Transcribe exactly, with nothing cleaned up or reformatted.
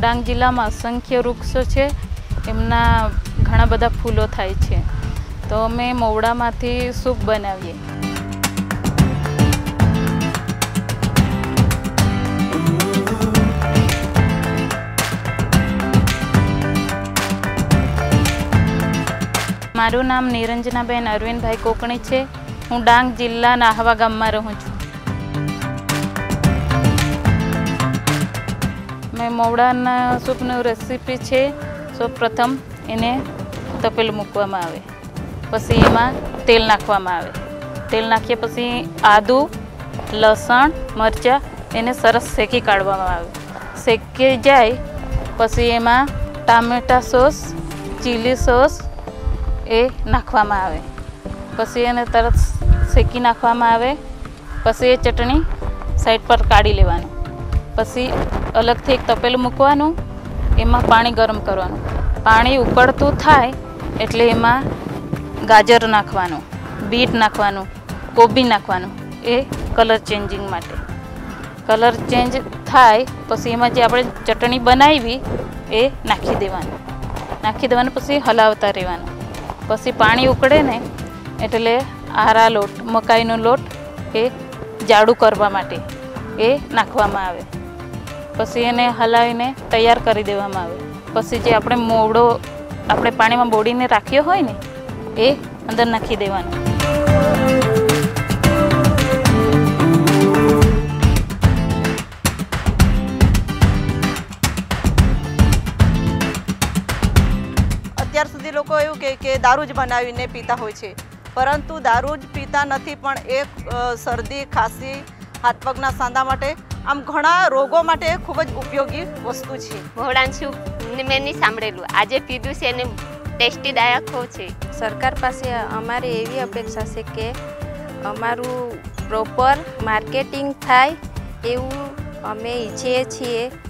डांग जिल्ला में असंख्य वृक्षो है, एमना घणा बधा फूलो थाय छे, तो अमे मोवड़ामांथी सूप बनावीए। मारू नाम निरंजनाबेन अरविंदभाई कोकणी है। हूँ डांग जिल्ला नाहवा गाम में रहूँ छूँ। मैं मोवड़ाना सूपनी रेसिपी है। सौ प्रथम एने तपेल मूकवामां आवे, पछी एमां तेल नाखवामां आवे। तेल नाख्या पछी आदू लसण मरचा एने सरस शेकी काढवामां आवे। शेकी जाय पछी एमां टामेटा सॉस चीली सॉस ए नाखवामां आवे। पछी एने तरत शेकी नाखवामां आवे। पछी ए चटणी साइड पर काढी लेवानी। पछी अलगथी एक तपेલું મૂકવાનું, એમાં પાણી ગરમ કરવાનું। પાણી ઉકળતું થાય એટલે એમાં ગાજર નાખવાનું, બીટ નાખવાનું, કોબી નાખવાનું, એ કલર ચેન્જિંગ માટે। કલર ચેન્જ થાય પછી એમાં જે આપણે ચટણી બનાવી એ નાખી દેવાનું। નાખી દેવાનું પછી હલાવતા રહેવાનું। પછી પાણી ઉકળે ને એટલે આરા લોટ મકાઈનો લોટ એ જાડું કરવા માટે એ નાખવામાં આવે। पछी एने हलावीने तैयार करी देवामां आवे। पछी जे आपणे मोवड़ो आपणे पाणीमां बोळीने राख्यो होय ने ए अंदर नाखी देवानो। અત્યાર સુધી લોકો એવું કહે કે દારૂ જ બનાવીને પીતા હોય છે, પરંતુ દારૂ જ પીતા નથી, પણ એક શરદી ખાંસી हाथ पगना सांधा माटे आम घणा रोगों माटे खूब ज उपयोगी वस्तु छे। मोवड़ानुं सूप मैं नहीं सांभळेलुं, आजे पीधुं छे ने टेस्टीदायक हो छे। सरकार पासे अमारी एवी अपेक्षा छे के अमारुं प्रोपर मार्केटिंग थाय एवुं अमे ईच्छीए छीए।